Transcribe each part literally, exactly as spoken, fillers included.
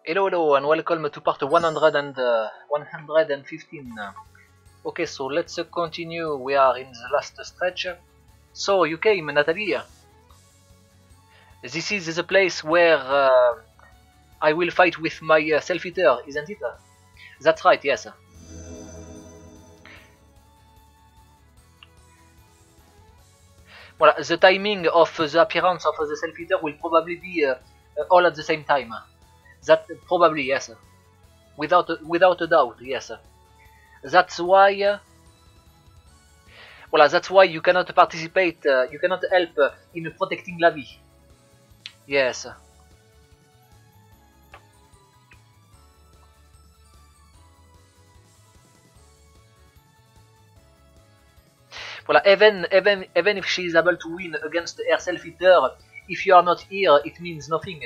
Hello, hello, and welcome to part one hundred and uh, one hundred fifteen. Okay, so let's uh, continue. We are in the last stretch. So you came, Natalie. This is the place where uh, I will fight with my uh, self-eater, isn't it? That's right, yes. Well, the timing of the appearance of the self-eater will probably be uh, all at the same time. That probably, yes. Without without a doubt, yes. That's why. Uh, well, that's why you cannot participate. Uh, you cannot help uh, in protecting la vie. Yes. Well, even even even if she is able to win against her self-eater, if you are not here, it means nothing.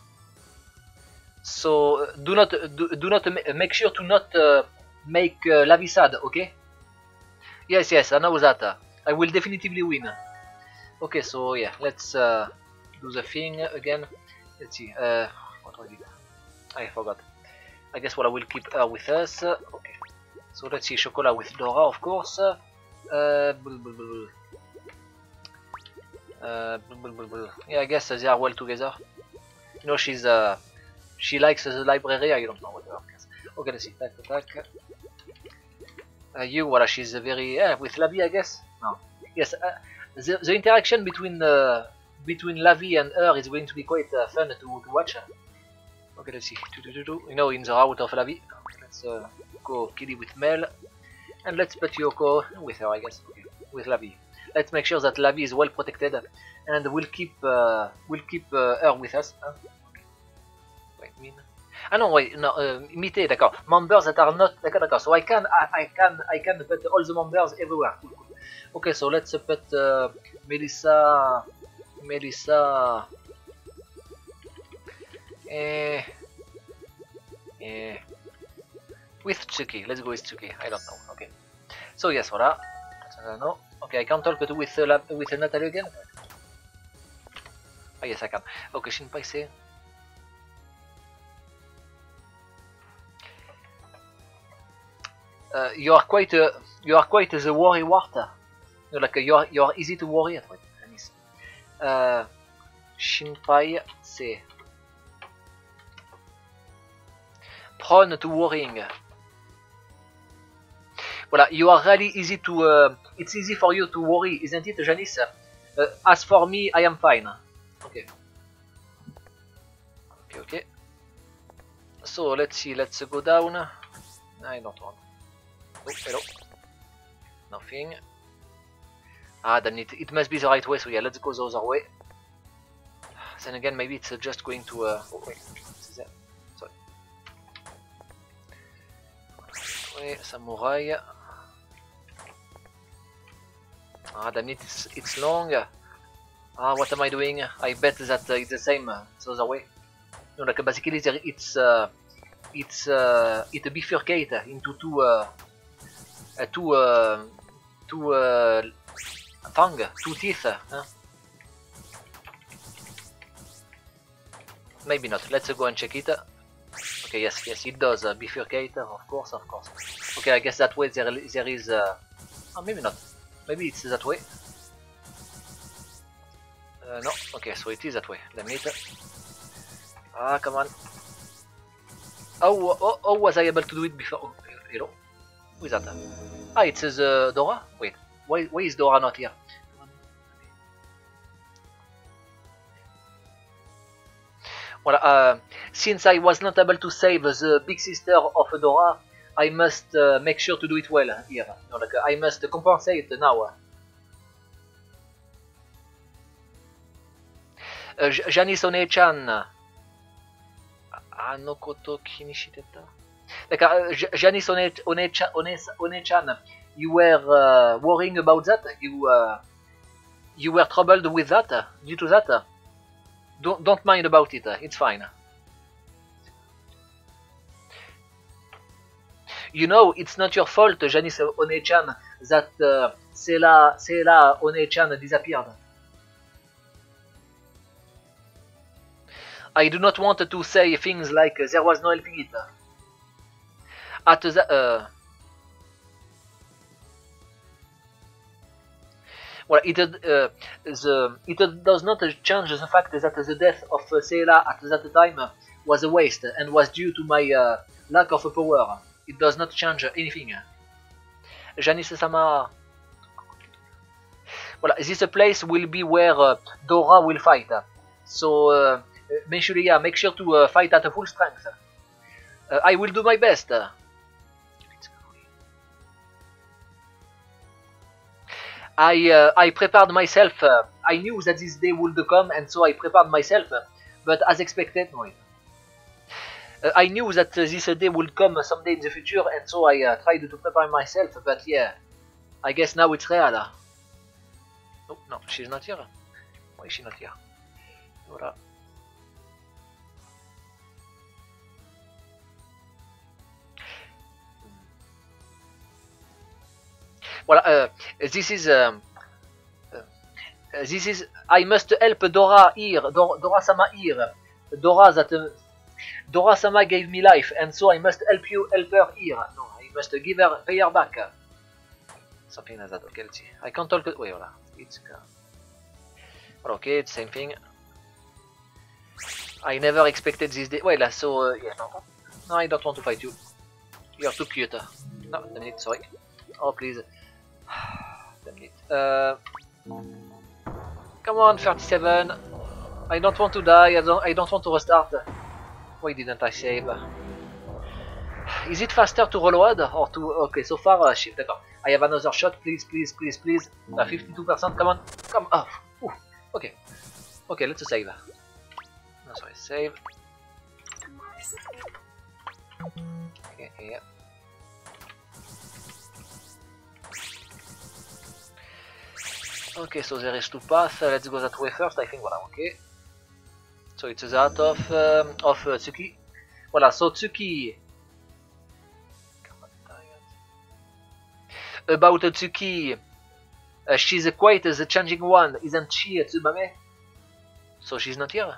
So do not do, do not make sure to not uh, make uh, la vie sad, okay? Yes, yes, I know that. I will definitively win. Okay, so yeah, let's uh, do the thing again. Let's see. Uh, what was it? I forgot. I guess what I will keep her with us. Okay. So let's see. Chocolat with Dora, of course. Uh, blah, blah, blah. Uh, blah, blah, blah. Yeah, I guess they are well together. You know, she's uh, she likes the library. I don't know what. Okay, let's see. Tac, tac. Uh, you, well, she's very uh, with Lavi, I guess. No. Yes. Uh, the the interaction between uh, between Lavi and her is going to be quite uh, fun to, to watch. Okay, let's see. You know, in the route of Lavi. Let's uh, go Kitty with Mel. And let's put Yoko with her, I guess, okay. With Lavi. Let's make sure that Lavi is well protected, and we'll keep uh, we'll keep uh, her with us. Huh? Okay. Wait, mean. Ah non, wait, no, uh, imiter, d'accord. Members that are not, d'accord, d'accord. So I can, I, I can, I can put all the members everywhere. Cool, cool. Okay, so let's put uh, Melissa, Melissa. Eh, eh. With Tsuki, let's go with Tsuki. I don't know. Okay. So yes, voilà. No. Okay, I can't talk to with uh, with Natalie again. Oh yes, I can. Okay, Shinpai say. Uh, you are quite uh, you are quite the worry water. You're like uh, you are you are easy to worry at. Uh, Shinpai say. Prone to worrying. Voilà, you are really easy to. Uh, it's easy for you to worry, isn't it, Janice? Uh, as for me, I am fine. Okay. Okay, okay. So let's see. Let's go down. I don't want. Oh, hello. Nothing. Ah, damn it. It must be the right way. So yeah, let's go the other way. Then again, maybe it's just going to. Uh, oh wait, is that? Sorry. Wait, samurai. Ah, damn it, it's, it's long. Ah, what am I doing? I bet that uh, it's the same uh, the other way. No, like basically it's uh, it's uh, it bifurcate into two uh, uh, two uh, two uh, tongue, two teeth. Huh? Maybe not. Let's uh, go and check it. Okay, yes, yes, it does uh, bifurcate. Of course, of course. Okay, I guess that way there there is. Uh, oh, maybe not. Maybe it's that way. Uh, no, okay, so it is that way. Damn it. Ah, come on. How, how, how was I able to do it before? Oh, hello? Who is that? Ah, it says uh, Dora? Wait, why, why is Dora not here? Well, uh, since I was not able to save the big sister of Dora, I must uh, make sure to do it well here. No, like, I must compensate now. Uh, Janice One-chan. Anokoto Kinishiteta. Like, uh, Janice One-chan, you were uh, worrying about that? You uh, you were troubled with that? Uh, due to that? Uh, don't, don't mind about it. Uh, it's fine. You know, it's not your fault, Janice One-chan, that uh, Sela, Sela One-chan disappeared. I do not want to say things like uh, there was no helping it. At the uh, well, it uh, the it does not change the fact that the death of uh, Seela at that time was a waste and was due to my uh, lack of power. It does not change anything. Janice-sama. Well, this place will be where uh, Dora will fight. So, uh, Meshulia, make sure to uh, fight at full strength. Uh, I will do my best. I uh, I prepared myself. Uh, I knew that this day would come, and so I prepared myself. But as expected, no. Uh, I knew that uh, this day would come someday in the future, and so I uh, tried to prepare myself. But yeah, I guess now it's real. Oh no, she's not here. Why is she not here? Voilà. Voilà, uh, this is um, uh, this is I must help Dora here, Dor Dora-sama here. Dora that uh, Dora-sama gave me life, and so I must help you help her here. No, I must give her pay her back. Something like that. Okay, let's see. I can't talk. Wait, voilà. It's well, okay, it's same thing. I never expected this day. Well, so uh, yeah, no, no, I don't want to fight you. You're too cute. No, damn it, sorry. Oh please. Damn it. Uh, come on, thirty-seven. I don't want to die. I don't. I don't want to restart. Why didn't I save? Is it faster to reload or to? Okay, so far, uh, shit. D'accord. I have another shot. Please, please, please, please. Uh, fifty-two percent. Come on. Come. Oh. Ooh. Okay. Okay. Let's save. No, sorry. Save. Okay. Yeah. Okay, so there is two paths. Uh, let's go that way first. I think. Voilà. Okay. So it's that of um, of uh, Tsuki. Voilà. So Tsuki. About uh, Tsuki, uh, she's uh, quite uh, the changing one, isn't she, Tsubame? So she's not here.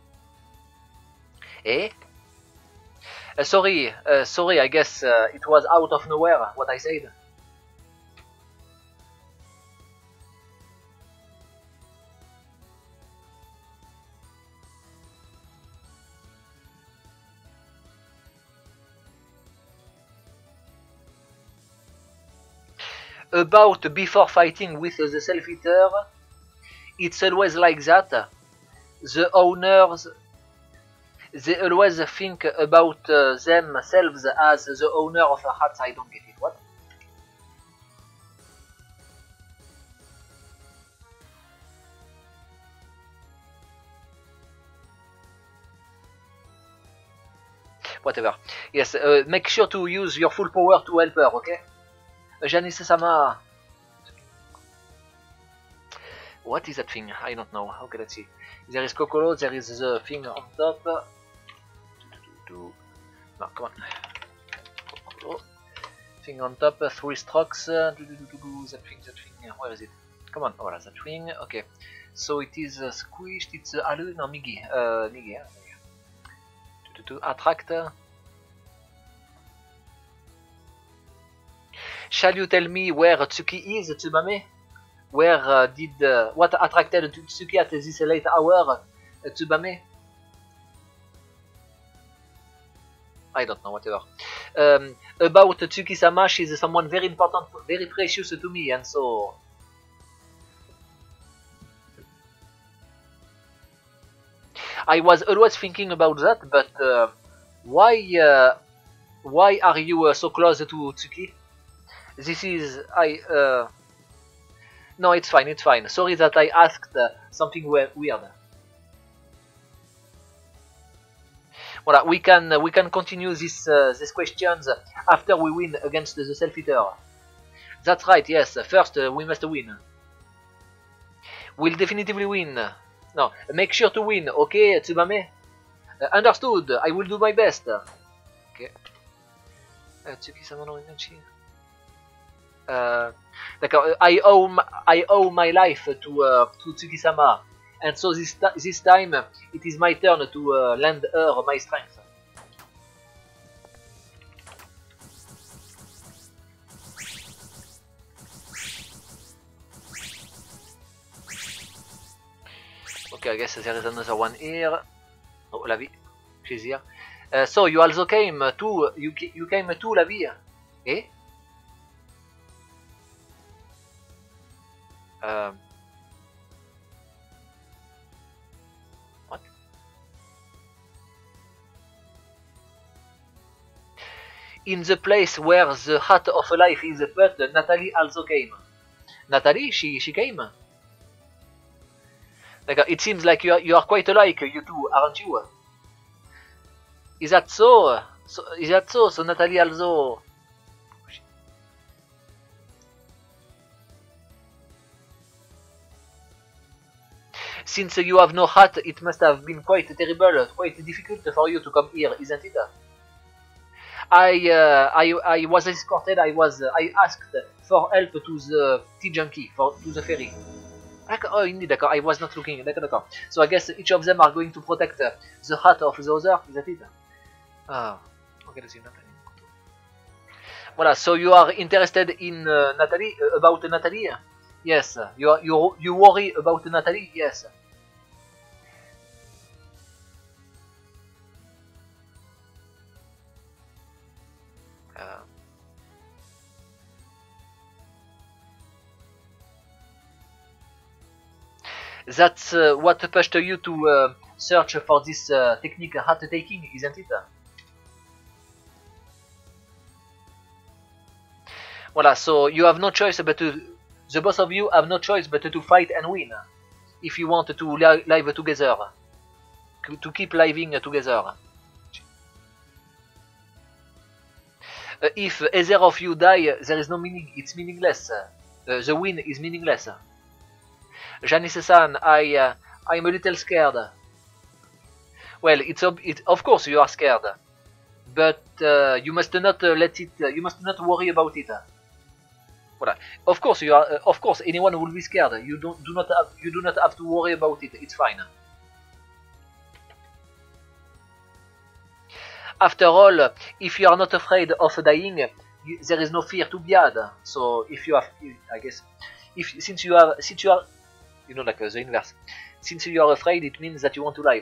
Eh? Uh, sorry, uh, sorry. I guess uh, it was out of nowhere what I said. About before fighting with the self-eater, it's always like that. The owners, they always think about uh, themselves as the owner of a hat. I don't get it. What? Whatever. Yes, uh, make sure to use your full power to help her, okay? Janice-sama. What is that thing? I don't know. Okay, let's see. There is Kokoro, there is the thing on top. No, come on. Kokoro. Thing on top, three strokes. That thing, that thing. Where is it? Come on. Oh, that's that thing. Okay. So it is uh, squished. It's uh, Alu, no, Migi. Uh, Migi, yeah. To, to, to attract. Shall you tell me where Tsuki is, Tsubame? Where uh, did uh, what attracted Tsuki at this late hour, uh, Tsubame? I don't know, whatever. Um, about Tsuki-sama, she's someone very important, very precious to me, and so. I was always thinking about that, but uh, why? Uh, why are you uh, so close to Tsuki? This is I. Uh, no, it's fine. It's fine. Sorry that I asked uh, something weird. Voilà, we can uh, we can continue this uh, these questions after we win against the self-eater. That's right. Yes. First, uh, we must win. We'll definitively win. No, make sure to win. Okay, Tsubame. Uh, understood. I will do my best. Okay. Uh, Tsuki-sama no Minachi. Uh, D'accord. I owe my, I owe my life to uh, to Tsuki-sama. and so this, this time it is my turn to uh, lend her my strength. Okay, I guess there is another one here. Oh, Lavi, she's here. Uh, so you also came to you you came to Lavi, eh? Um, what? In the place where the Hat of Life is put, Natalie also came. Natalie, she she came. Like, it seems like you are, you are quite alike, you two, aren't you? Is that so? so is that so? So Natalie also... Since you have no hat, it must have been quite terrible, quite difficult for you to come here, isn't it? I uh, I I was escorted. I was uh, I asked for help to the tea junkie, for to the ferry. Oh, indeed, d'accord. I was not looking. D'accord, d'accord. So I guess each of them are going to protect uh, the hat of the other. Is that it? Ah, okay, let's see, Natalie. Voilà. So you are interested in uh, Natalie, uh, about Natalie? Yes. You are you you worry about Natalie? Yes. Uh, That's uh, what pushed you to uh, search for this uh, technique hat taking, isn't it? Voilà, so you have no choice but to, the both of you have no choice but to fight and win, if you want to li live together, to keep living together. Uh, if either of you die, there is no meaning, it's meaningless. Uh, the win is meaningless. Janice-san, I, uh, I'm a little scared. Well, it's it, of course you are scared, but uh, you must not uh, let it. Uh, you must not worry about it. Voilà. Of course you are. Uh, of course, anyone will be scared. You don't do not have. You do not have to worry about it. It's fine. After all, if you are not afraid of dying, you, there is no fear to be had. So if you have, I guess, if since you are, since you are. You know, like uh, the inverse. Since you are afraid, it means that you want to live.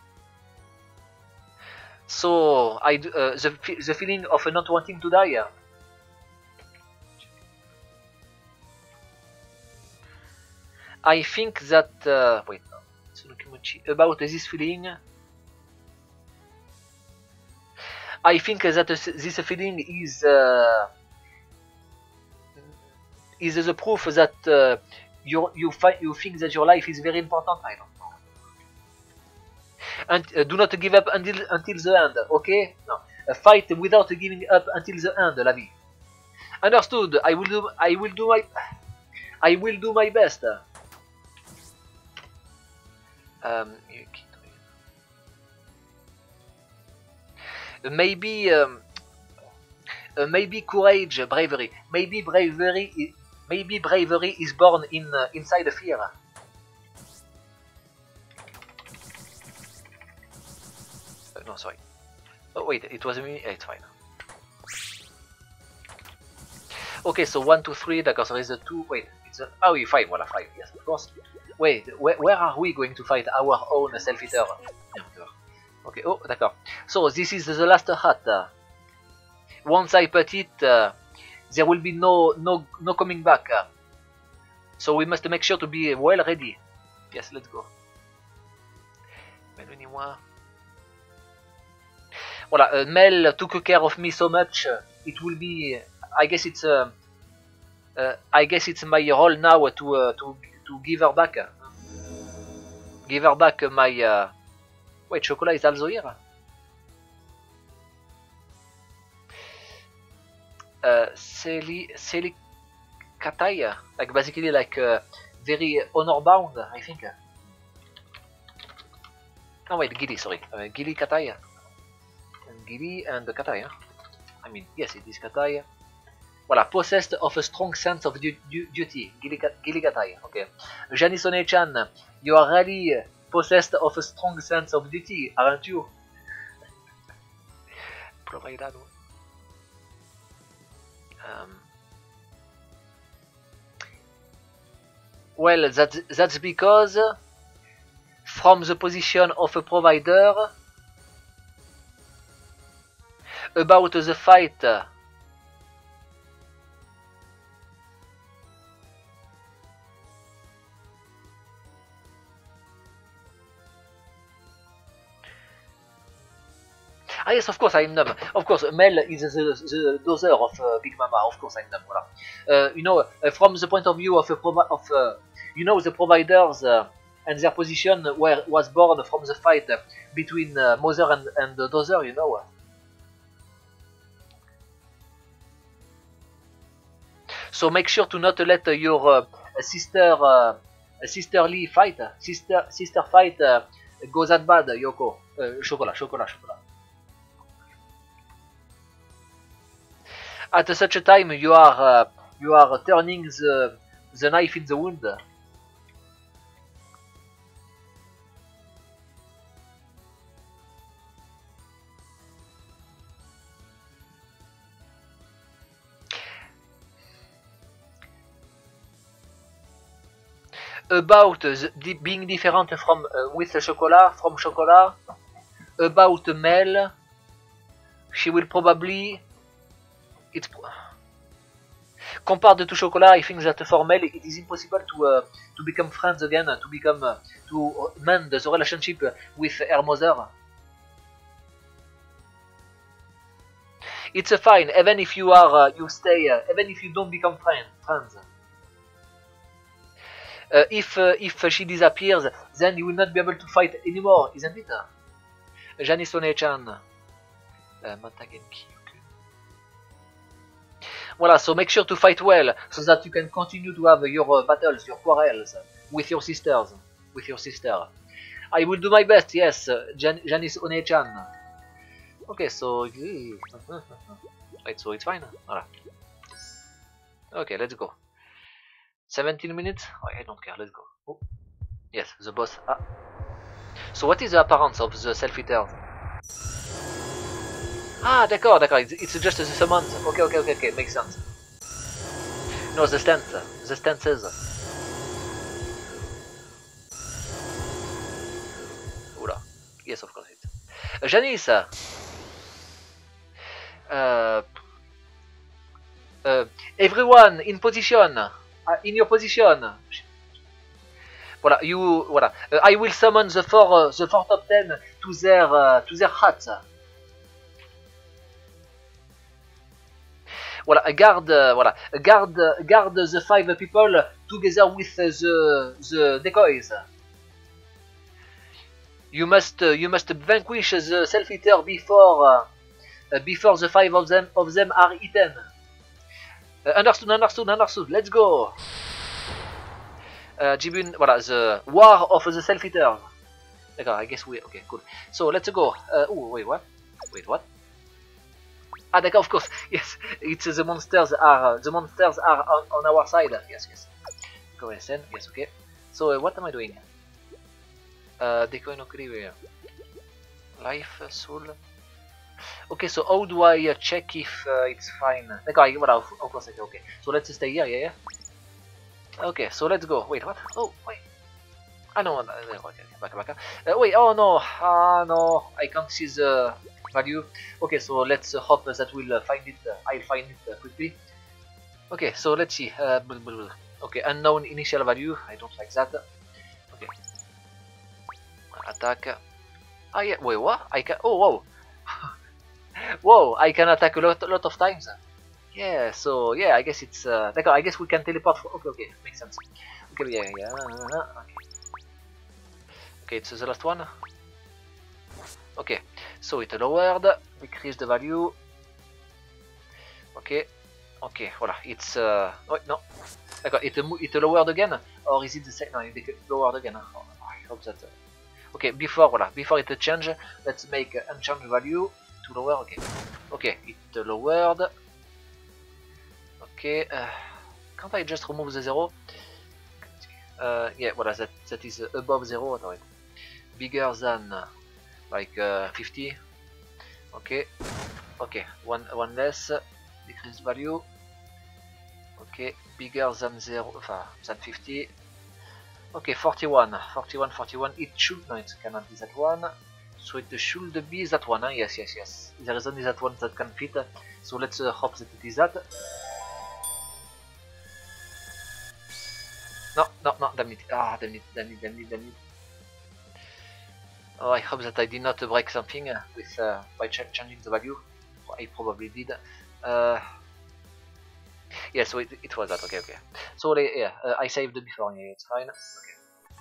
So, I uh, the the feeling of not wanting to die. I think that uh, wait, about this feeling. I think that this feeling is uh, is the proof that. Uh, You you find you think that your life is very important. I don't know. And uh, do not give up until until the end. Okay? No. Uh, fight without giving up until the end, la vie. Understood. I will do. I will do my. I will do my best. Um. Maybe. Um, uh, maybe courage, bravery. Maybe bravery. Is, Maybe bravery is born in uh, inside the fear. Uh, no, sorry. Oh wait, it was me. It's fine. Okay, so one, two, three. D'accord, so there is a two. Wait, it's a. Oh, we five. Voilà, five. Yes, of course. Wait, where, where are we going to fight our own self-eater? Okay. Oh, d'accord. So this is the last hat. Once I put it. Uh, There will be no no no coming back, uh, so we must make sure to be well ready. Yes, let's go. Voilà, uh, Mel took care of me so much. Uh, it will be. I guess it's. Uh, uh, I guess it's my role now to uh, to to give her back. Uh, give her back my. Uh, wait, chocolate is also here. Uh, Seli Seli Kataya, like basically like uh, very honor bound, I think. Oh wait, Gili, sorry, uh, Gili Kataya, and Gili and Kataya. I mean, yes, it is Kataya. Voilà, possessed of a strong sense of du du duty, Gili, Gili Kataya. Okay, Janice One-chan you are really possessed of a strong sense of duty, aren't you? Provider. Um, well, that's, that's because from the position of a provider about the fight, ah yes, of course I'm dumb. Of course, Mel is the, the dozer of uh, Big Mama. Of course I'm dumb. Voilà. Uh, you know, uh, from the point of view of a provi of uh, you know the providers uh, and their position where was born from the fight between uh, Mother and and the dozer. You know. So make sure to not let uh, your uh, sister uh, sisterly fight, sister sister fight uh, go that bad, Yoko. Uh, chocolat, chocolat, chocolat. At such a time, you are uh, you are turning the the knife in the wound. About the, being different from uh, with chocolat from chocolat. About Mel, she will probably. It's compared to Chocolat, I think that for Mel it is impossible to uh, to become friends again, to become uh, to mend the relationship with her mother. It's uh, fine, even if you are uh, you stay, uh, even if you don't become friend, friends. Uh, if uh, if she disappears, then you will not be able to fight anymore, isn't it? Janice One-chan, uh, Matagenki. Voilà, so make sure to fight well, so that you can continue to have your uh, battles, your quarrels with your sisters, with your sister. I will do my best, yes, uh, Jan Janice One-chan. Okay, so right, so it's fine. Voilà. Okay, let's go. seventeen minutes. Oh, I don't care. Let's go. Oh. Yes, the boss. Ah. So what is the appearance of the self-eaters? Ah, d'accord, d'accord, it's just the summons. Okay, okay, okay, okay, makes sense. No, the stance, the stances. Oula, yes, of course it. Uh, Janice! Uh, uh, everyone in position! Uh, in your position! Voilà, you, voilà. Uh, I will summon the four, uh, the four top ten to their, uh, to their hats. Voilà, guard, uh, voilà, guard, uh, guard the five people together with uh, the the decoys. You must, uh, you must vanquish the self-eater before, uh, before the five of them of them are eaten. Uh, understood, understood, understood. Let's go. Uh, Jibun, voilà, the war of the self-eater. D'accord, I guess we, okay, cool. So let's go. Uh, oh, wait, what? Wait, what? Ah, d'accord, of course. Yes, it's uh, the monsters are uh, the monsters are on, on our side. Yes, yes. Go ahead, send. Yes, okay. So uh, what am I doing? Uh, decoy no clear. Life, uh, soul. Okay, so how do I uh, check if uh, it's fine? D'accord, voilà, of, of course, okay, okay. So let's stay here, yeah, yeah. Okay, so let's go. Wait, what? Oh, wait. Ah no, okay, okay, back, back. Uh, wait, oh no, ah no, I can't see the value. Okay, so let's uh, hope that we'll uh, find it. Uh, I'll find it uh, quickly. Okay, so let's see. Uh, blah, blah, blah. Okay, unknown initial value. I don't like that. Okay. Attack. Ah yeah. Wait, what? I can. Oh wow. Whoa! I can attack a lot, a lot of times. Yeah. So yeah, I guess it's. Uh, I guess we can teleport. For, okay, okay, makes sense. Okay, yeah, yeah. Okay. Okay, it's the last one. Okay, so it lowered, decrease the value. Okay, okay, voilà, it's uh, wait, no, d'accord, it it lowered again, or is it the same? No, it lowered again. Oh, I hope that. Uh... Okay, before voilà, before it change, let's make uh, unchange value to lower. Okay, okay, it lowered. Okay, uh, can't I just remove the zero? Uh, yeah, what is that? That is above zero. No, wait. Bigger than uh, like uh, fifty. Okay. Okay. One one less. Decrease value. Okay. Bigger than zero. Uh, than fifty. Okay. forty-one. forty-one. forty-one. It should. No, it cannot be that one. So it should be that one. Huh? Yes. Yes. Yes. There is only that one that can fit. So let's uh, hope that it is that. No, no, no, damn it. Ah, damn it, damn it, damn it, damn it. Oh, I hope that I did not break something with uh, by ch changing the value. I probably did. Uh, yeah, so it, it was that. Okay, okay. So yeah, uh, I saved it before. Yeah, it's fine. Okay.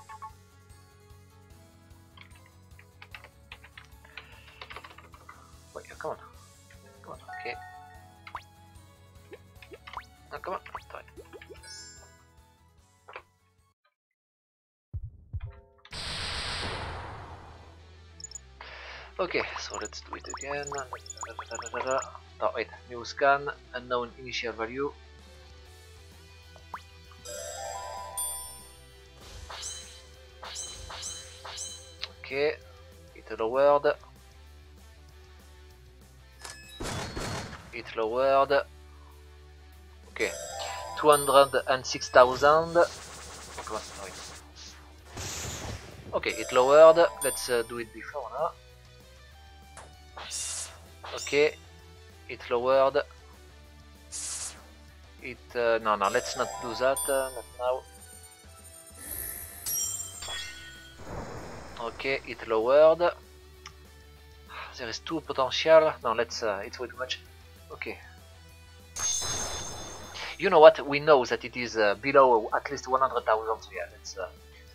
Wait, oh, come on, come on. Okay. Oh, come on. Fine. Okay, so let's do it again. Oh wait, new scan, unknown initial value. Okay, it lowered. It lowered. Okay, two hundred six thousand. Come on, wait. Okay, it lowered. Let's uh, do it before now. Okay, it lowered. It uh, no no let's not do that. Uh, not now. Okay, it lowered. There is two potential. No, let's. Uh, it's way too much. Okay. You know what? We know that it is uh, below at least one hundred thousand. So yeah, let's. Uh,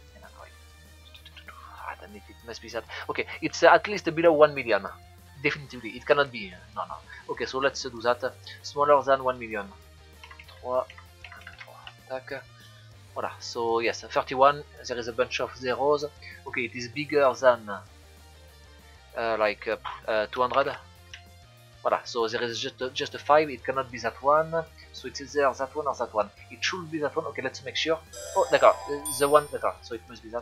ah, damn it, it must be that. Okay, it's uh, at least below one million. Definitively, it cannot be. No, no. Okay, so let's do that. Smaller than one million. three, tac. Voilà. So yes, thirty-one. There is a bunch of zeros. Okay, it is bigger than uh, like uh, uh, two hundred. Voilà. So there is just a, just a five. It cannot be that one. So it is either that one or that one. It should be that one. Okay, let's make sure. Oh, d'accord. The one, d'accord. So it must be that.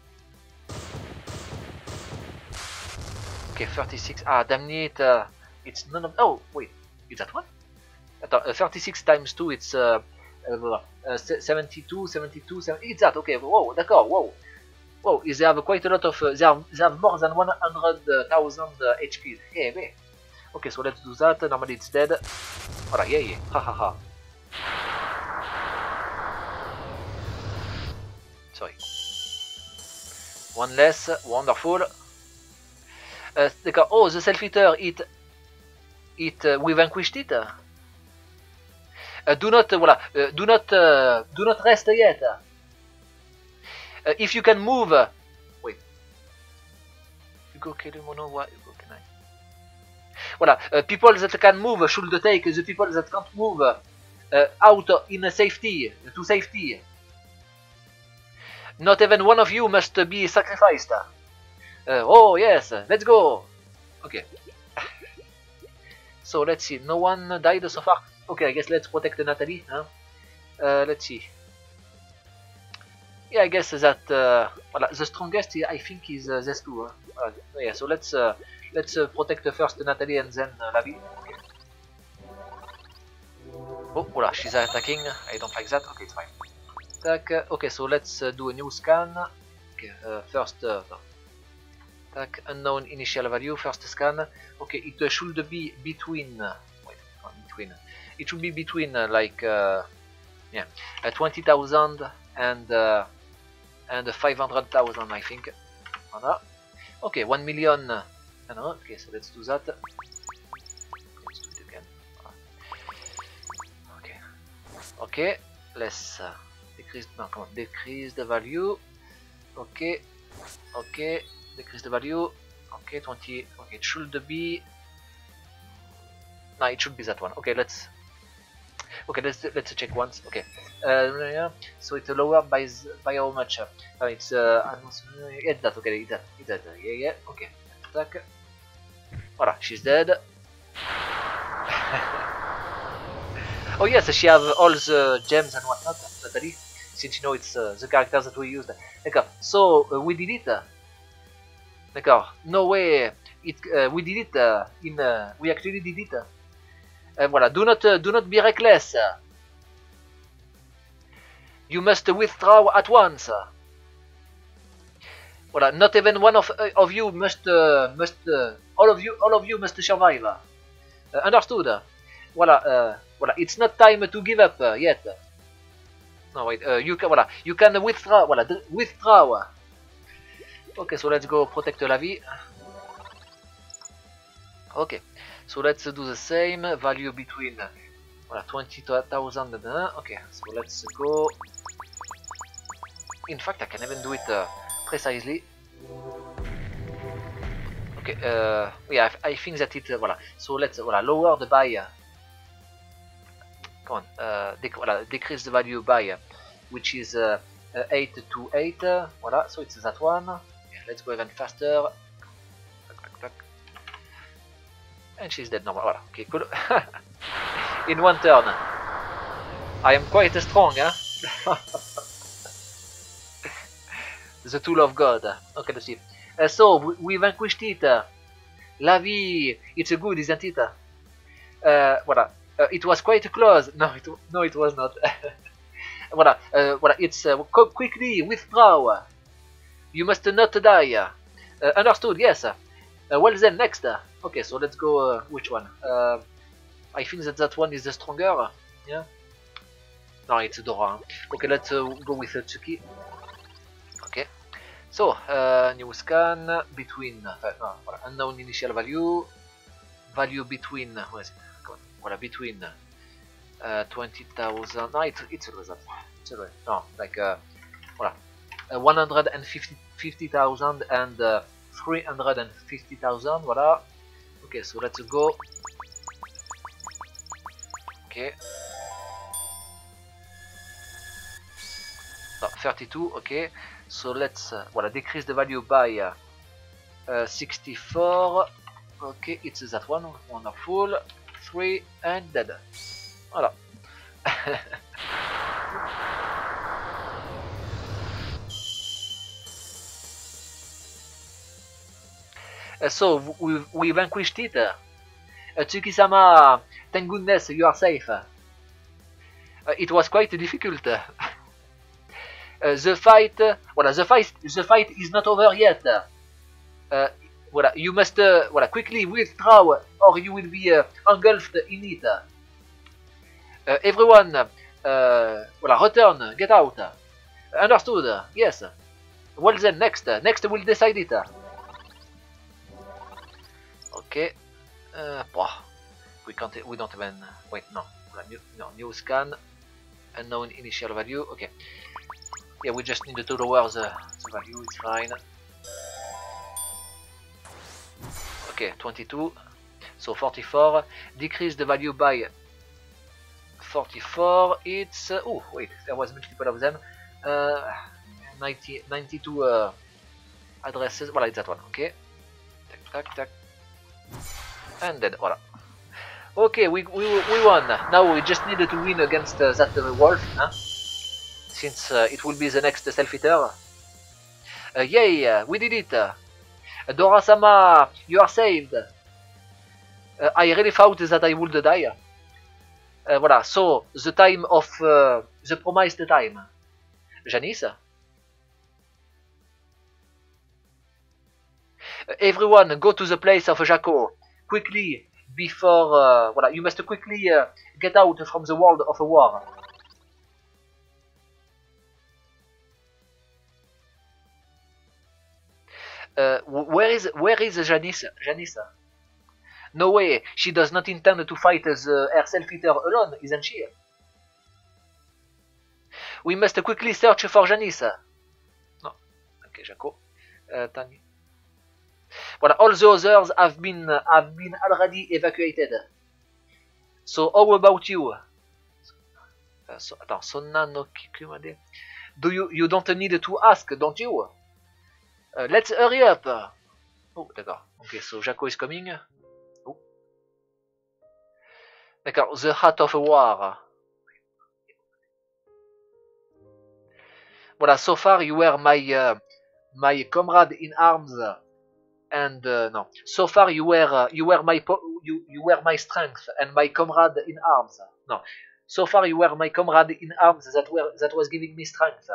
Okay, thirty-six. Ah, damn it. Uh, it's none of. Oh, wait. Is that one? Attends, uh, thirty-six times two, it's uh, uh, uh, seventy-two, seventy-two, seventy. It's that. Okay, whoa, d'accord, whoa. Whoa, they have quite a lot of. Uh, they, have, they have more than one hundred thousand uh, H P. Yeah, yeah. Okay, so let's do that. Normally it's dead. Voilà, yeah, yeah. Ha ha ha. Sorry. One less. Wonderful. Uh, oh, the self-eater, it, it, uh, we vanquished it. Uh, do not, uh, voilà, uh, do not, uh, do not rest yet. Uh, if you can move, uh, wait. Hugo Kelemono, what? Hugo, can I? Voilà, uh, people that can move should take the people that can't move uh, out in safety, to safety. Not even one of you must be sacrificed. Uh, oh yes, let's go. Okay. So let's see. No one died so far. Okay, I guess let's protect Natalie. Huh? Uh, let's see. Yeah, I guess that uh, well, the strongest I think is uh, these two. Huh? Uh, yeah. So let's uh, let's uh, protect first Natalie and then uh, Lavi. Okay. Oh, hola, she's attacking. I don't like that. Okay, it's fine. Tac. Okay, so let's uh, do a new scan. Okay. Uh, first. Uh, no. Tac, unknown initial value, first scan. Okay, it uh, should be between. Uh, wait, not between. It should be between uh, like uh, yeah, uh, twenty thousand and uh, and five hundred thousand, I think. Voilà. Okay, one million. Uh, no, okay, so let's do that. Let's do it again. Okay. Okay, let's uh, decrease. No, come on, decrease the value. Okay. Okay. Decrease the value. Okay, twenty. Okay, it should be. No, it should be that one. Okay, let's. Okay, let's let's check once. Okay, uh, so it's lowered by by how much? Uh, it's uh, it's that. Okay, it's that. It's that. Yeah, yeah. Okay. Attack. Voilà, she's dead. Oh yes, she have all the gems and whatnot. Natalie. since you know it's uh, the characters that we used. D'accord. So uh, we did it. D'accord. No way. It uh, we did it uh, in. Uh, we actually did it. Uh, voilà. Do not uh, do not be reckless. You must withdraw at once. Voilà. Not even one of uh, of you must uh, must uh, all of you all of you must survive. Uh, understood. Voilà. Uh, voilà. It's not time to give up uh, yet. No wait. Uh, you can voilà. You can withdraw. Voilà. Withdraw. Okay. So let's go protect la vie. Okay. So let's do the same value between. Voilà, twenty thousand. Okay, so let's go. In fact, I can even do it uh, precisely. Okay, uh, yeah, I, I think that it. Uh, voilà. So let's voilà, lower the buy. Uh, come on, uh, dec voilà, decrease the value by, uh, which is uh, uh, eight to eight. Uh, voilà, so it's that one. Yeah, let's go even faster. And she's dead now. Voilà, okay, cool. In one turn. I am quite strong, huh? The tool of God. Okay, let's see. Uh, so, we, we vanquished it. Uh, La vie, it's a good, isn't it? Uh, voilà. Uh, it was quite close. No, it, no, it was not. Voilà. Uh, voilà. It's uh, quickly withdraw. You must not die. Uh, understood? Yes. Uh, well then, next. Okay, so let's go. Uh, which one? Uh, I think that that one is the stronger. Yeah. No, it's Dora. Okay, let's uh, go with uh, Tsuki. Okay. So, uh, new scan between uh, no, voilà, unknown initial value, value between where is it? Come on, voilà, between uh, twenty thousand. No, it's it's always that. It's always no, like uh, voilà, uh, one hundred and fifty thousand and uh, three hundred and fifty thousand. Voilà. Okay, so let's go. Okay. No, thirty-two. Okay. So let's uh, voilà, decrease the value by uh, uh, sixty-four. Okay, it's that one. Wonderful. Three and dead. Voilà. uh, so we we vanquished it. Uh, Tsuki-sama, thank goodness you are safe. Uh, it was quite difficult. Uh, the fight, uh, voilà, the fight, the fight is not over yet. Uh, voilà, you must, uh, voilà, quickly withdraw, or you will be uh, engulfed in it. Uh, everyone, uh, voilà, return, get out. Understood? Yes. Well then, next, next we'll decide it. Okay. Uh, we can't, we don't even. Wait, no, new, no, new scan, unknown initial value. Okay. Yeah, we just need to lower the, the value, it's fine. Okay, twenty-two. So forty-four. Decrease the value by forty-four. It's... Uh, oh, wait, there was multiple of them. Uh, ninety, ninety-two uh, addresses. Voilà, it's that one, okay. Tac, tac, tac. And then, voilà. Okay, we, we, we won. Now we just needed to win against uh, that uh, wolf, huh? Since uh, it will be the next self-eater. Uh, yay, uh, we did it! Uh, Dora-sama, you are saved! Uh, I really thought that I would die. Uh, voilà, so, the time of... Uh, the promised time. Janice? Uh, everyone, go to the place of Jaco. Quickly, before... Uh, voilà, you must quickly uh, get out from the world of a war. Uh, where is where is Janice? Janice? No way. She does not intend to fight as uh, her self-eater alone, isn't she? We must quickly search for Janice. No. Okay, Jaco. Uh, voilà. All the others have been uh, have been already evacuated. So how about you? Uh, so, attends, Sonna no Kikumade. Do you you don't need to ask, don't you? Uh, let's hurry up. Oh, d'accord. Okay, so Jaco is coming. Oh. D'accord, the Hat of War. Voilà, so far you were my uh, my comrade in arms, uh, and uh, no. So far you were uh, you were my po you you were my strength and my comrade in arms. No. So far you were my comrade in arms that were that was giving me strength.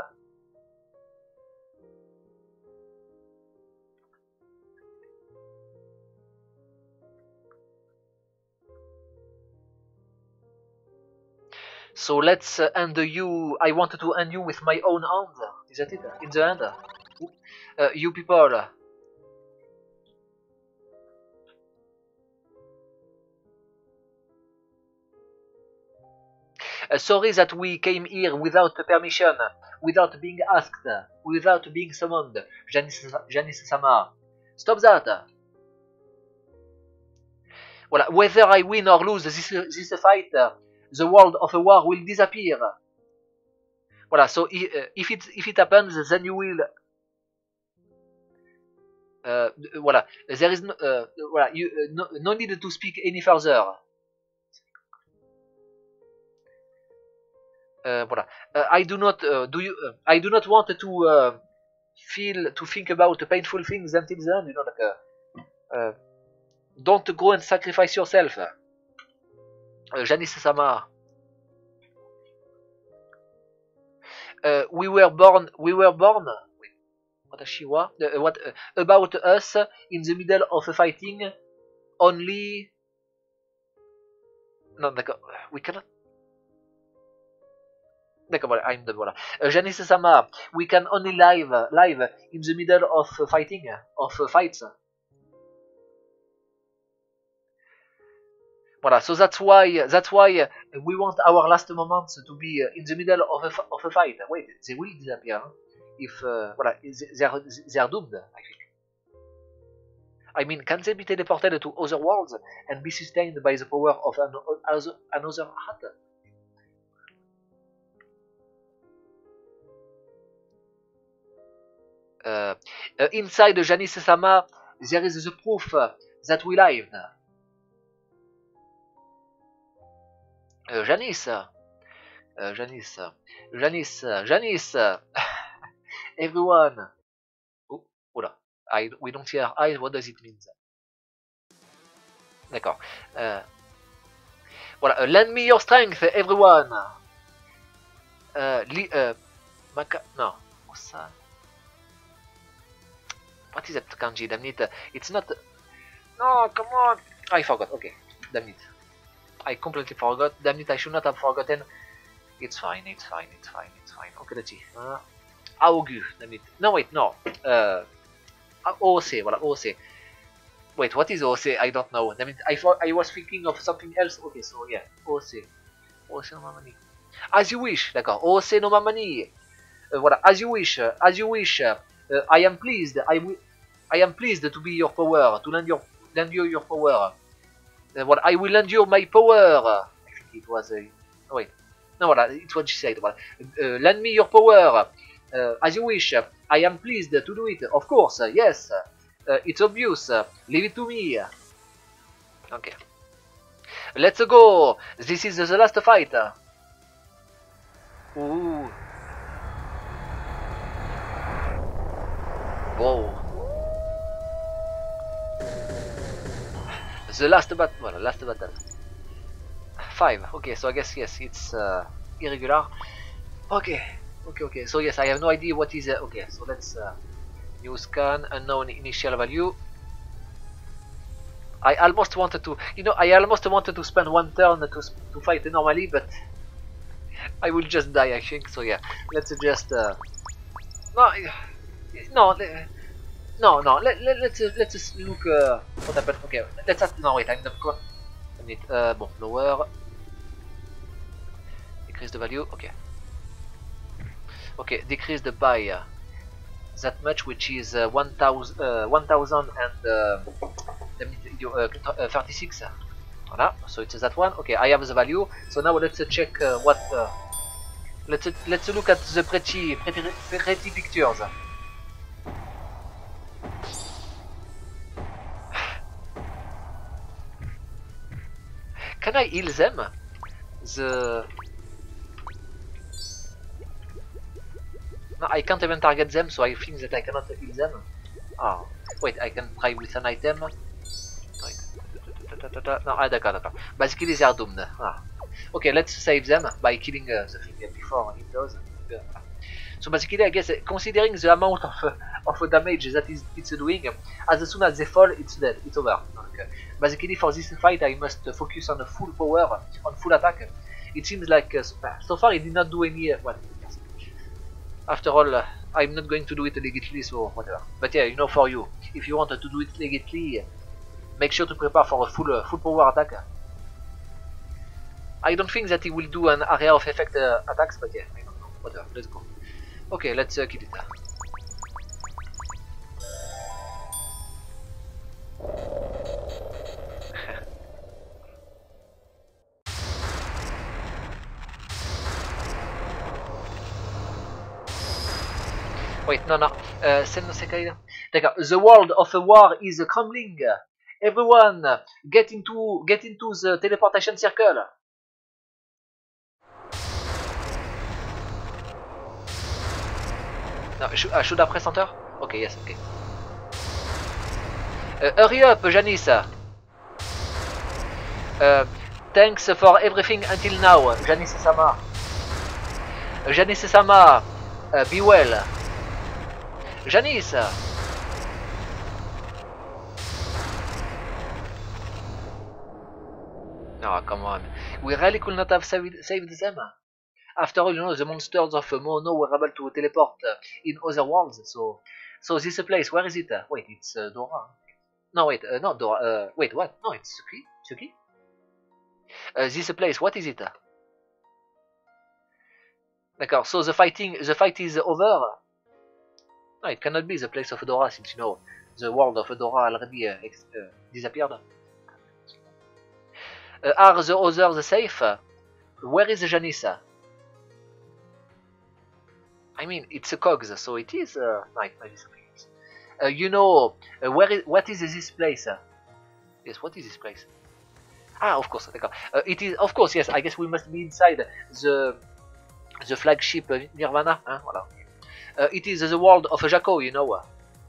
So let's uh, end you. I wanted to end you with my own hand. Is that it? In the end? Uh, you people. Uh, sorry that we came here without permission, without being asked, without being summoned. Janice-sama. Stop that. Voilà. Whether I win or lose this, this fight, the world of a war will disappear. Voilà, so if it, if it happens, then you will... Uh, voilà, there is no, uh, voilà, you, uh, no, no need to speak any further. Uh, voilà. Uh, I do not, uh, do you, uh, I do not want to uh, feel, to think about painful things until then, you know, like, uh, uh, don't go and sacrifice yourself. Uh, Janice-sama. Uh, we were born. We were born. What she was? Uh, what uh, about us in the middle of a fighting? Only. Non, d'accord. We cannot. D'accord, voilà. I'm the voilà. Uh, Janice-sama. We can only live, live in the middle of fighting, of fights. Voilà, so that's why that's why we want our last moments to be in the middle of a, of a fight. Wait, they will disappear if uh, voilà, they are, they are doomed. I think. I mean, can they be teleported to other worlds and be sustained by the power of an, another hat? Uh, uh, inside Janice-sama, there is the proof that we lived. Uh, Janice, uh, Janice, Janice, Janice, everyone. Oh, oula, I, we don't hear eyes, what does it mean? D'accord. Uh, voilà, uh, lend me your strength, everyone. Uh, li, uh, Maka, no, what's that? What is that kanji? Damn it, it's not. No, come on. I forgot. Okay, damn it. I completely forgot. Damn it, I should not have forgotten. It's fine, it's fine, it's fine, it's fine. Ok, let's see. Uh, Aogu, damn it. No, wait, no. Uh, O C, voilà, O C. Wait, what is O C? I don't know. Damn it, I, thought I was thinking of something else. Okay, so yeah, O C. O C no mamani. As you wish, d'accord. O C no mamani. Uh, voilà, as you wish, uh, as you wish. Uh, I am pleased. I will. I am pleased to be your power, to lend your lend you your power. Uh, what I will lend you my power. I think it was a. Oh, wait, no, voilà, it's what she said. Voilà. Uh, lend me your power, uh, as you wish. I am pleased to do it. Of course, yes. Uh, it's obvious. Leave it to me. Okay. Let's go. This is the last fight. Ooh. Whoa. The last battle, well, last battle. Five. Okay, so I guess yes, it's uh, irregular. Okay, okay, okay. So yes, I have no idea what is. Uh, okay, so let's uh, new scan unknown initial value. I almost wanted to, you know, I almost wanted to spend one turn to to fight normally, but I will just die, I think. So yeah, let's just. Uh, no, no. No, no. Let, let, let's uh, let's just look uh, what happened. Okay, let's. Uh, no, wait. I'm the. I need. Uh, bon, lower. Decrease the value. Okay. Okay, decrease the by uh, that much, which is uh, one thousand, uh, one thousand and uh, uh, thirty-six. Voilà. So it's that one. Okay, I have the value. So now let's uh, check uh, what. Uh, let's uh, let's look at the pretty pretty pretty pictures. Can I heal them? The No, I can't even target them, so I think that I cannot kill them. Ah, wait, I can try with an item. Wait. No, ah, d'accord, d'accord. Basically, they are doomed. Ah. Okay, let's save them by killing uh, the thing before it does. Yeah. So basically, I guess, uh, considering the amount of uh, of damage that is it's doing, as soon as they fall, it's dead. It's over. Okay. Basically, for this fight, I must uh, focus on the full power, on full attack. It seems like uh, so far it did not do any. Uh, well, after all, uh, I'm not going to do it legally, so whatever. But yeah, you know, for you, if you wanted to do it legally, make sure to prepare for a full uh, full power attack. I don't think that he will do an area of effect uh, attacks, but yeah, I don't know. Whatever, let's go. Okay, let's uh, kill it. Wait, no, no. Uh, the world of a war is crumbling. Everyone, get into get into the teleportation circle. No, sh uh, should I press enter? Okay, yes, okay. Uh, hurry up, Janice. Uh, thanks for everything until now, Janice-sama. Uh, Janice-sama, uh, be well. Janice! Oh, come on. We really could not have saved, saved them. After all, you know, the monsters of Mono were able to teleport uh, in other worlds, so... So this place, where is it? Wait, it's uh, Dora. No, wait, uh, not Dora. Uh, wait, what? No, it's Suki? Suki? Uh, this place, what is it? D'accord, so the fighting, the fight is over? No, it cannot be the place of Dora, since, you know, the world of Dora already uh, ex uh, disappeared. Uh, are the others safe? Where is Janice? I mean, it's a cogs, so it is. Uh, no, it might be something else. Uh, you know, uh, where is, what is this place? Yes, what is this place? Ah, of course, uh, it is, of course, yes, I guess we must be inside the the flagship uh, Nirvana. Hein, voilà. Uh, it is the world of Jaco, you know.